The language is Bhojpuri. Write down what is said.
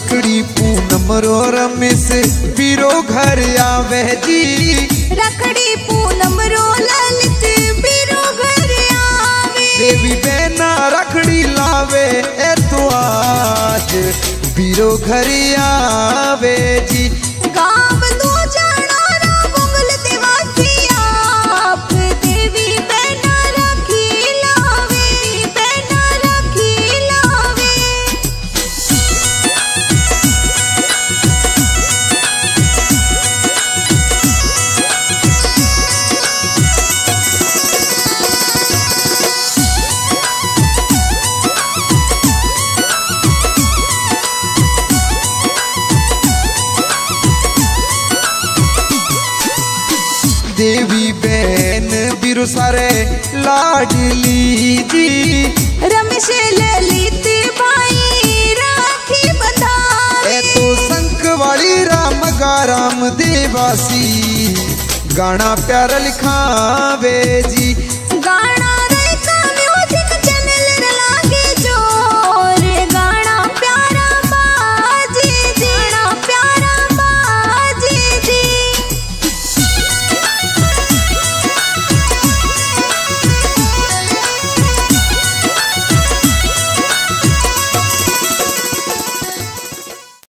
रखड़ी पूनम रो रमेश बीरो घर आवे जी। रखड़ी पूनम रो ललित बीरो घर आवे। देवी बहना रखड़ी लावे ए तो आज बीरो घर आवे जी। गाँव दो जाना रा बुंगल देवासी आप देवी बहना रखी लावे, बहना रखी लावे। देवी बहन बीरो सारे लाडली जी। रमेश ललित भाई राखी बंधावे। ए तो संक वाली राम गाराम देवासी गाना प्यारा लिखावे जी।